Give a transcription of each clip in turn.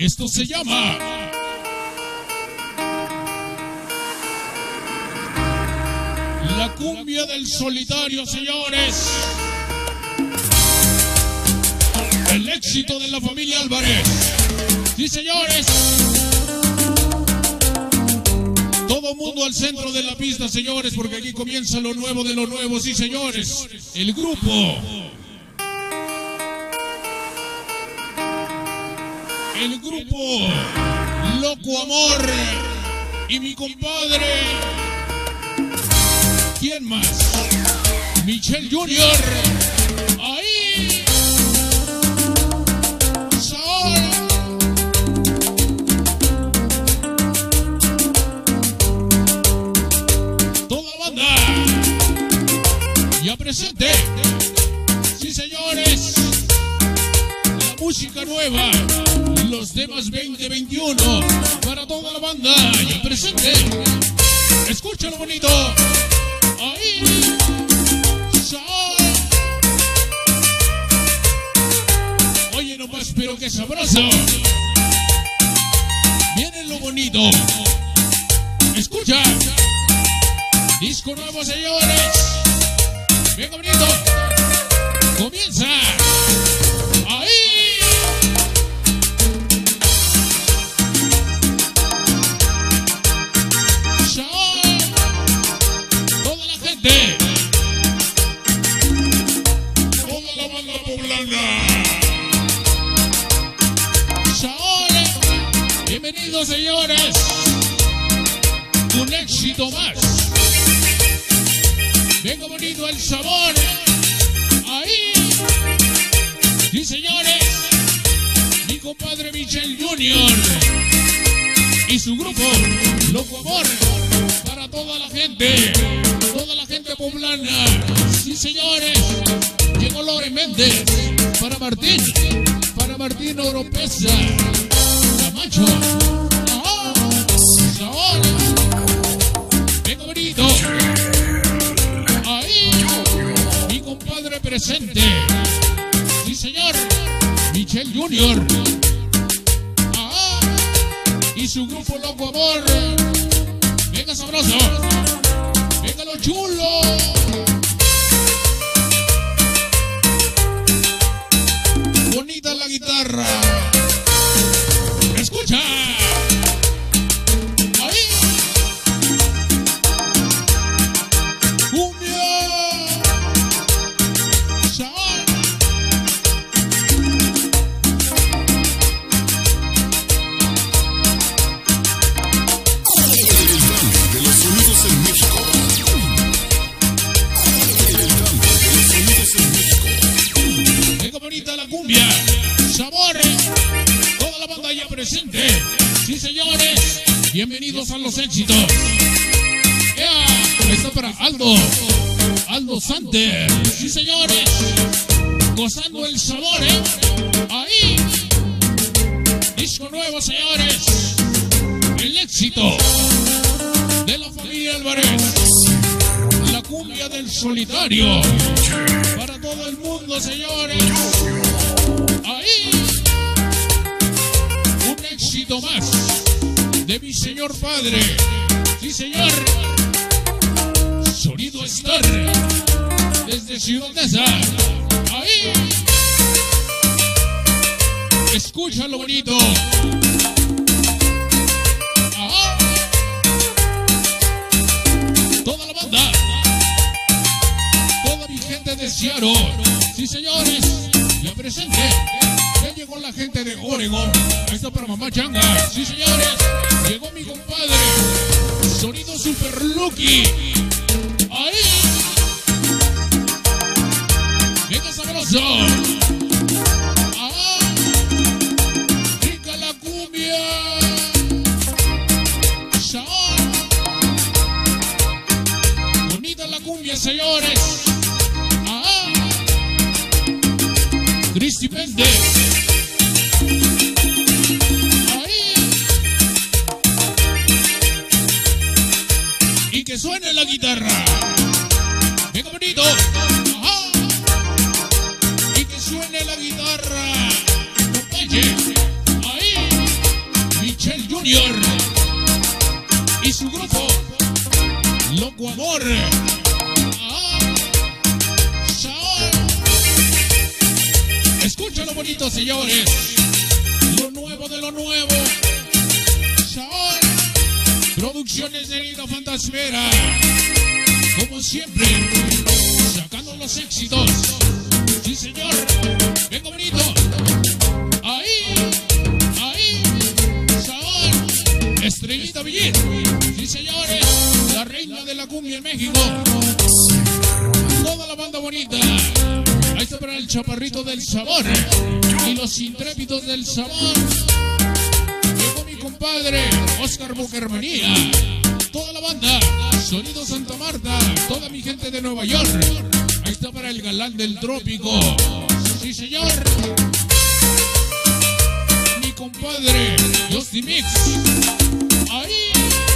Esto se llama la cumbia del solitario, señores. El éxito de la familia Álvarez. Sí, señores. Todo mundo al centro de la pista, señores, porque aquí comienza lo nuevo de lo nuevo. Sí, señores. El grupo. El grupo Loco Amor y mi compadre. ¿Quién más? Michel Junior. Ahí. Saúl. Toda banda. Ya presente. Sí, señores. La música nueva. Los temas 2021 para toda la banda. Ya presente. Escúchalo bonito. Ahí. Saúl. Oye nomás, pero qué sabroso. Viene lo bonito. Escucha. Disco nuevo, señores. Venga bonito. Comienza. Bienvenidos, señores. Un éxito más. Venga bonito el sabor. Ahí. Sí, señores. Mi compadre Michel Junior y su grupo Loco Amor para toda la gente poblana. Sí, señores. Llegó Lore Méndez para Martín Oropesa. Camacho. Ahora. Venga bonito. Ahí. Mi compadre presente. Sí, señor. Michel Junior. Y su grupo Loco Amor. Venga sabroso. Venga lo chulo. Bonita la guitarra. Escucha. Ahí. Cumbia. Saúl. De los sonidos en México. Venga bonita la cumbia. Sabor. Toda la banda ya presente. Sí, señores. Bienvenidos a los éxitos. Está para Aldo Santer. Sí, señores. Gozando el sabor, Ahí. Disco nuevo, señores. El éxito de la familia Álvarez. La cumbia del solitario. Para todo el mundo, señores. Ahí. Un éxito más de mi señor padre. Sí, señor. Sonido Star. Desde Ciudad Neza. Ahí. Escucha lo bonito. Ajá. Toda la banda. Toda mi gente de Seattle. Sí, señores. Ya presente. Ya llegó la gente de Oregon. Esto para Mamá Changa. Sí, señores. Llegó mi compadre. Sonido Super Lucky. Ahí. Venga sabroso. Ah. Rica la cumbia. Saúl. Bonita la cumbia, señores. Ah. Cristi Méndez. Que suene la guitarra. Venga bonito. Ajá. Y que suene la guitarra. Compañe. Ahí. Junior y su grupo Loco Amor. Escucha lo bonito, señores. Lo nuevo de lo nuevo. Saúl. Producciones de Liga Fantasmera. Como siempre, sacando los éxitos. Sí, señor. Venga, bonito. Ahí. Saúl. Estrellita Villit. Sí, señores. La reina de la cumbia en México. Toda la banda bonita. Ahí está para el chaparrito del sabor y los intrépidos del sabor. Llegó mi compadre Oscar Bucarmanía. Toda la banda, Sonido Santa Marta, toda mi gente de Nueva York. Ahí está para el galán del trópico. Sí, señor. Mi compadre Justin Mix. Ahí.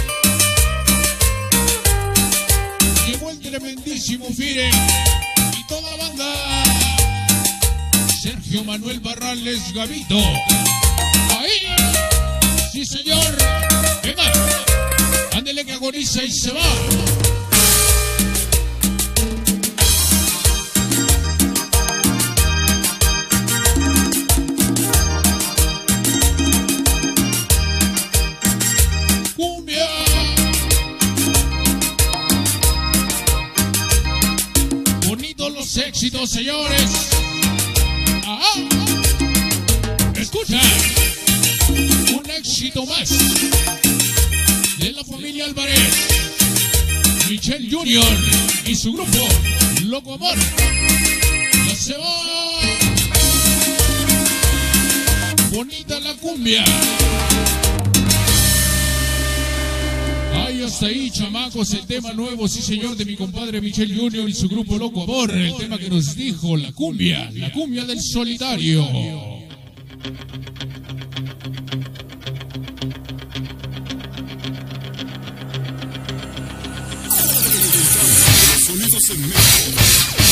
Llegó el tremendísimo Fire. Toda la banda. Sergio Manuel Barrales Gavito. Ahí. Sí, señor. Venga. Ándele que agoniza y se va. Cumbia. Los éxitos, señores. Escucha. Un éxito más de la familia Álvarez. Michelle Junior y su grupo Loco Amor. Ya se va. Bonita la cumbia. Ay, hasta ahí, chamacos, el tema nuevo, sí señor, de mi compadre Michelle Junior y su grupo Loco Amor. El tema que nos dijo, la cumbia del solitario. Sonidos en México.